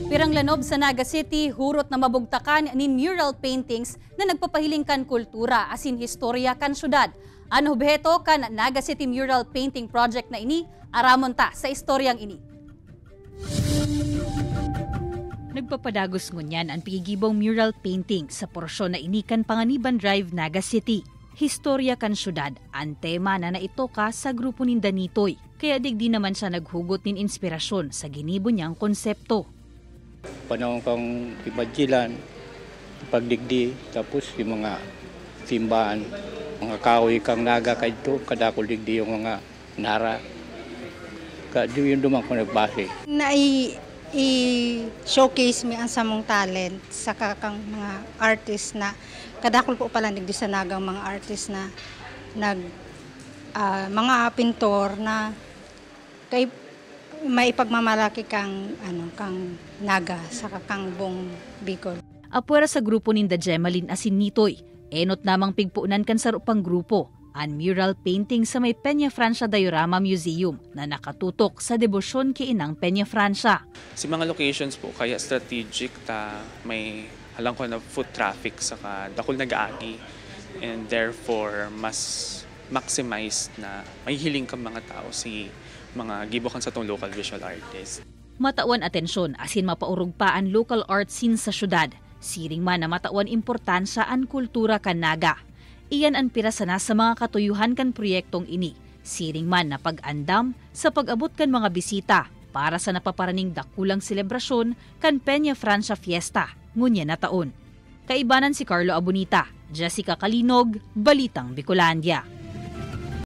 Pirang lanob sa Naga City, hurot na mabugtakan ni mural paintings na nagpapahiling kan kultura asin historia kan syudad. Ano objeto kan Naga City Mural Painting Project na ini, aramon ta sa istoryang ini. Nagpapadagos ngunyan ang pigigibong mural painting sa porsyon na inikan Panganiban Drive, Naga City. Historia kan syudad, ang tema na naitoka sa grupo ni Danitoy. Kaya digdi naman siya naghugot nin inspirasyon sa ginibo niyang konsepto. Panahon kang imagilan, pagdigdi, tapos yung mga simbahan, mga kahoy kang naga kaito, kadakol digdi yung mga nara. Yun dumang ko nagbase. I-showcase mi ang samong talent sa kakang mga artist na kadakol po pala digdi sa nagang mga artist na mga pintor na kay maipagmamalaki kang naga sa kakang buong Bicol. Apwera sa grupo ni Jemalyn asin Nitoy, enot namang pigpuunan kan sa rupang grupo ang mural painting sa may Peña Francia Diorama Museum na nakatutok sa debosyon kiinang Peña Francia. Si mga locations po kaya strategic ta may halang ko na foot traffic saka dakol nag-aagi and therefore mas maximized na may hiling kang mga tao si mga gibokan sa tong local visual artist. Matawan atensyon asin mapaurog pa ang local art scene sa syudad. Siring man na matawan importansya ang kultura kan naga. Iyan ang pirasana sa mga katuyuhan kan proyektong ini. Siring man na pag-andam sa pag-abot kan mga bisita para sa napaparaning dakulang selebrasyon kan Peña Francia Fiesta ngunya na taon. Kaibanan si Carlo Abonita, Jessica Kalinog, Balitang Bicolandia.